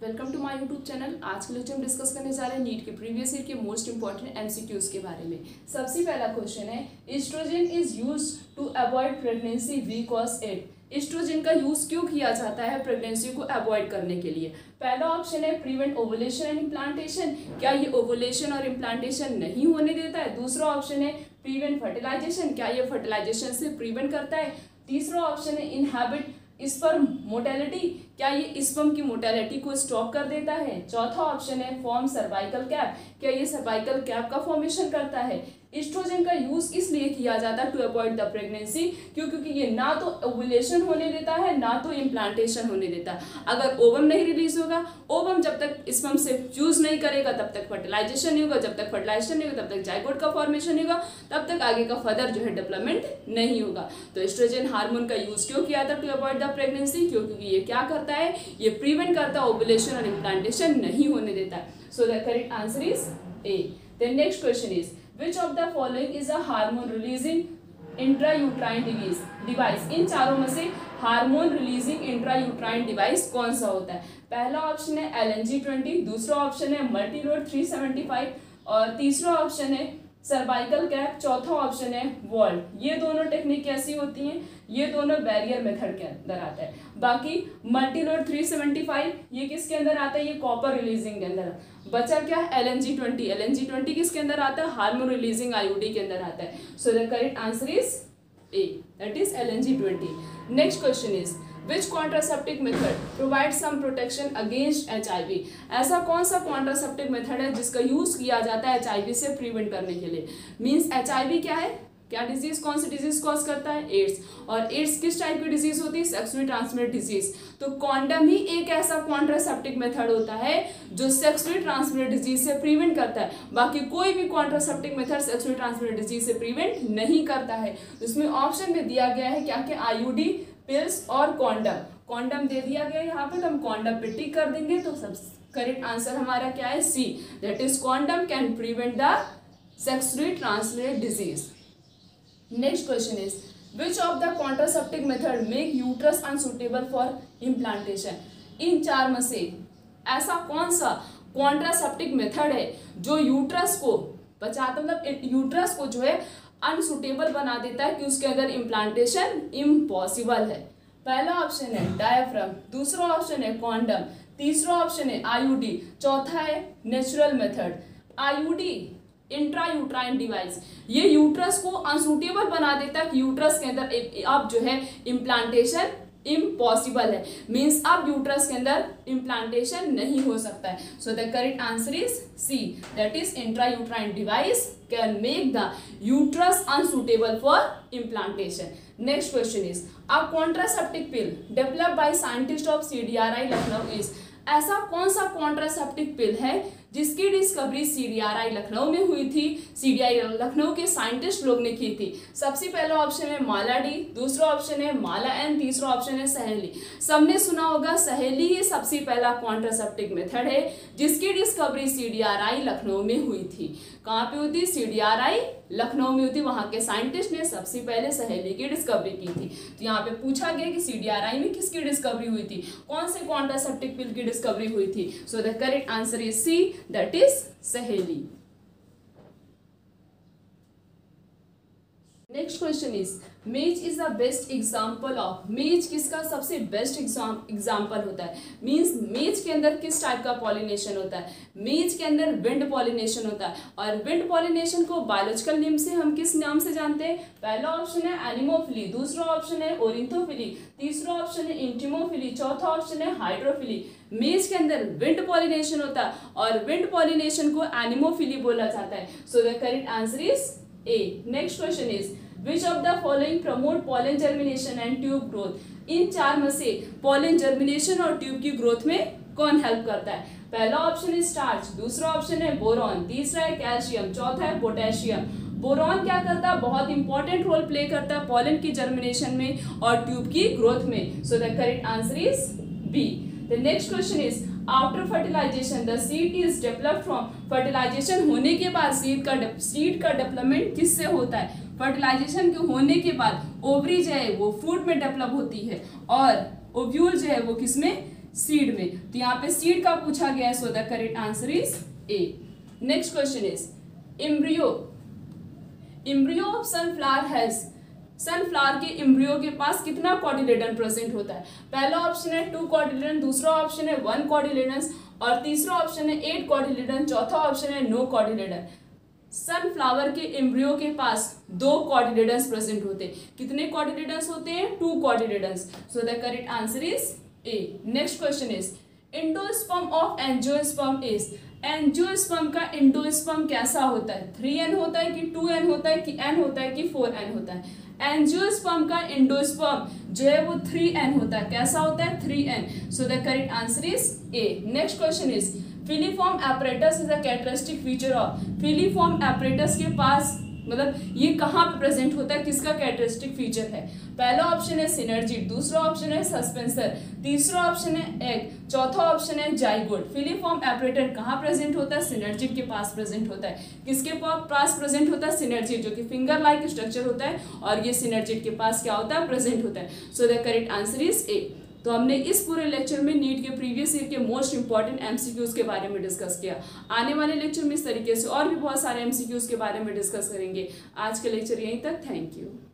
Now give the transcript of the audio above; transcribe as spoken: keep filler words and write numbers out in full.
Welcome to my YouTube channel. आज के lecture हम डिस्कस करने जा रहे हैं नीट के प्रीवियस ईयर के मोस्ट इंपॉर्टेंट एमसीक्यूज के बारे में। सबसे पहला क्वेश्चन है, estrogen is used to avoid pregnancy because it. Estrogen का यूज क्यों किया जाता है प्रेगनेंसी को अवॉइड करने के लिए? पहला ऑप्शन है प्रिवेंट ओवुलेशन एंड इम्प्लांटेशन, क्या ये ओवुलेशन और इम्प्लांटेशन नहीं होने देता है। दूसरा ऑप्शन है प्रिवेंट फर्टिलाइजेशन, क्या ये फर्टिलाइजेशन से प्रिवेंट करता है। तीसरा ऑप्शन है इनहैबिट स्पर्म मोटेलिटी, क्या ये स्पर्म की मोटेलिटी को स्टॉप कर देता है। चौथा ऑप्शन है फॉर्म सर्वाइकल कैप, क्या ये सर्वाइकल कैप का फॉर्मेशन करता है। एस्ट्रोजन का यूज इसलिए किया जाता है टू अवॉइड द प्रेगनेंसी, क्यों क्योंकि ये ना तो ओवुलेशन होने देता है ना तो इम्प्लांटेशन होने देता है। अगर ओवम नहीं रिलीज होगा, ओवम जब तक स्पर्म से फ्यूज नहीं करेगा तब तक फर्टिलाइजेशन नहीं होगा, जब तक फर्टिलाइजेशन नहीं होगा तब तक जाइगोट का फॉर्मेशन नहीं होगा, तब तक आगे का फर्दर जो है डेवलपमेंट नहीं होगा। तो एस्ट्रोजन हार्मोन का यूज क्यों किया था टू अवॉइड द प्रेगनेंसी, क्यों क्योंकि ये क्या करता है, ये प्रिवेंट करता है ओवुलेशन और इम्प्लांटेशन नहीं होने देता है। So the correct answer is A. Then next question is which of the following is a hormone releasing intrauterine device। इन चारों में से हार्मोन रिलीजिंग इंट्रायूट्राइन डिवाइस कौन सा होता है? पहला ऑप्शन है एल एन जी ट्वेंटी, दूसरा ऑप्शन है मल्टीलोड थ्री सेवेंटी फाइव और तीसरा ऑप्शन है सर्वाइकल कैप, चौथा ऑप्शन है वॉल्ट। ये दोनों टेक्निक कैसी होती हैं? ये दोनों बैरियर मेथड के अंदर आता है। बाकी मल्टीलोड थ्री सेवेंटी फाइव ये किसके अंदर आता है? ये कॉपर रिलीजिंग के अंदर। बचा क्या? L N G twenty. L N G twenty किसके अंदर आता है? हार्मोन रिलीजिंग आईयूडी के अंदर आता है। So the correct answer is A, that is L N G twenty. Next question is Which contraceptive method provides some protection against H I V. ऐसा कौन सा कॉन्ट्रासेप्टिव मेथड है जिसका यूज किया जाता है एच आई वी से prevent करने के लिए? मींस एच आई वी क्या है, क्या डिजीज, कौन सी डिजीज कॉज करता है? एड्स। और एड्स किस टाइप की डिजीज होती है? Sexually transmitted disease. तो कॉन्डम ही एक ऐसा कॉन्ट्रासेप्टिव मेथड होता है जो सेक्सुअली ट्रांसमिटेड डिजीज से प्रिवेंट करता है। बाकी कोई भी contraceptive method sexually transmitted disease से प्रिवेंट नहीं करता है। इसमें ऑप्शन में दिया गया है क्या क्या, आईयूडी, पिल्स और कॉन्डम। कॉन्डम दे दिया गया यहाँ पे, तो हम कॉन्डम पे टिक कर देंगे। तो सब करेक्ट आंसर हमारा क्या है? C, that is condom can prevent the sexually transmitted disease. Next question is which of the contraceptive method make uterus unsuitable for implantation. इन चार में से ऐसा कौन सा कॉन्ट्रासेप्टिव मेथड है जो यूट्रस को बचाता, मतलब यूट्रस को जो है अनसुटेबल बना देता है कि उसके अंदर इम्प्लांटेशन इम्पॉसिबल है? पहला ऑप्शन है डायफ्राम, दूसरा ऑप्शन है कॉन्डम, तीसरा ऑप्शन है आईयूडी, चौथा है natural method. IUD intrauterine device, ये यूट्रस को अनसुटेबल बना देता है कि यूट्रस के अंदर अब जो है इम्प्लांटेशन इम्पॉसिबल है। मीन्स अब यूट्रस के अंदर इम्प्लांटेशन नहीं हो सकता है। So the correct answer is C, that is intrauterine device can make the uterus unsuitable for implantation. Next question is a contraceptive pill developed by scientist of C D R I Lucknow is. ऐसा कौन सा contraceptive pill है जिसकी discovery C D R I Lucknow में हुई थी, C D R I Lucknow के scientist लोग ने की थी? सबसे पहला ऑप्शन है माला डी, दूसरा ऑप्शन है माला एन, तीसरा ऑप्शन है सहेली। सबने सुना होगा सहेली ही सबसे पहला कॉन्ट्रासेप्टिव मेथड है जिसकी discovery C D R I Lucknow में हुई थी। कहाँ पे हुई थी? C D R I Lucknow में हुई थी। वहां के साइंटिस्ट ने सबसे पहले सहेली की डिस्कवरी की थी। तो यहाँ पे पूछा गया कि सी डी आर आई में किसकी डिस्कवरी हुई थी, कौन से कॉन्ट्रासेप्टिव पिल की डिस्कवरी हुई थी? So the correct answer is C, that is Saheli. Next question is maize is the best example of. Maize किसका सबसे बेस्ट एग्जाम्पल होता है? मीन्स मेज के अंदर किस टाइप का पॉलिनेशन होता है? मेज के अंदर विंड पॉलिनेशन होता है। और विंड पॉलिनेशन को बायोलॉजिकल नेम से हम किस नाम से जानते हैं? पहला ऑप्शन है एनिमोफिली, दूसरा ऑप्शन है ओरिंथोफिली, तीसरा ऑप्शन है इंटिमोफिली, चौथा ऑप्शन है हाइड्रोफिली। मेज के अंदर विंड पॉलिनेशन होता है और विंड पॉलिनेशन को एनिमोफिली बोला जाता है। So the correct answer is A. Next question is which of the following promote pollen germination and tube growth. इन चार में से पॉलन जर्मिनेशन और ट्यूब की ग्रोथ में कौन हेल्प करता है? पहला ऑप्शन है स्टार्च, दूसरा ऑप्शन है बोरॉन, तीसरा है कैल्शियम, चौथा है पोटेशियम। बोरॉन क्या करता है? बहुत इंपॉर्टेंट रोल प्ले करता है पॉलन की जर्मिनेशन में और ट्यूब की ग्रोथ में। So the correct answer is B. The next question is after fertilisation the seed is developed from. Fertilisation होने के बाद सीड का सीड का डेवलपमेंट किससे होता है? फर्टिलाइजेशन के होने के बाद ओवरी जो है वो फ्रूट में डेवलप होती है और ओव्यूल जो है वो किसमें? सीड में, तो यहाँ पे सीड का पूछा गया है, so the correct answer is A. Next question is embryo embryo of sunflower has, sunflower के एम्ब्रियो के पास कितना कॉटिलेडन प्रेजेंट होता है? पहला ऑप्शन है टू कॉटिलेडन, दूसरा ऑप्शन है वन कॉटिलेडन और तीसरा ऑप्शन है एट कॉटिलेडन, चौथा ऑप्शन है नो कॉटिलेडन। सनफ्लावर के एम्ब्रियो के पास दो कॉटिलेडन्स प्रेजेंट होते हैं। कितने कॉटिलेडन्स होते हैं? Two cotyledons. So the correct answer is A. Next question is endosperm of angiosperm is, angiosperm का एंडोस्पर्म कैसा होता है? थ्री एन होता है कि टू एन होता है कि एन होता है कि फोर एन होता है? एंजियोस्पर्म का एंडोस्पर्म जो है वो थ्री एन होता है। कैसा होता है? Three N. So the correct answer is A. Next question is filiform apparatus is a characteristic feature of, filiform apparatus के पास मतलब ये कहाँ पे प्रेजेंट होता है, किसका कैरेक्टरिस्टिक फीचर है? पहला ऑप्शन है सिनर्जिड, दूसरा ऑप्शन है सस्पेंसर, तीसरा ऑप्शन है एग, चौथा ऑप्शन है जाइगोट। फिलीफॉर्म एपरेटर कहाँ प्रेजेंट होता है? सिनर्जिड के पास प्रेजेंट होता है। किसके पास प्रेजेंट होता है? सिनर्जिड, जो कि फिंगर लाइक स्ट्रक्चर होता है और ये सिनर्जिड के पास क्या होता है? प्रेजेंट होता है। So the correct answer is A. तो हमने इस पूरे लेक्चर में नीट के प्रीवियस ईयर के मोस्ट इंपॉर्टेंट एमसीक्यूज के बारे में डिस्कस किया। आने वाले लेक्चर में इस तरीके से और भी बहुत सारे एमसीक्यूज के बारे में डिस्कस करेंगे। आज के लेक्चर यहीं तक। Thank you.